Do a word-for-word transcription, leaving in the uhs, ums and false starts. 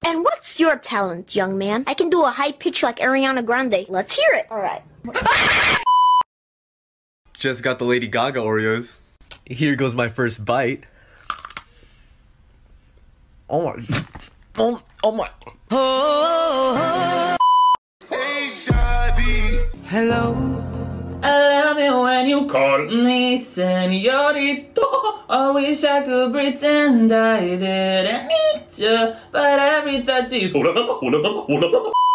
And what's your talent, young man? I can do a high pitch like Ariana Grande. Let's hear it. Alright. Just got the Lady Gaga Oreos. Here goes my first bite. Oh my. Oh, oh my. Hey, Shadi. Hello. I love it when you call me señorito. I wish I could pretend I didn't need you, but every touch is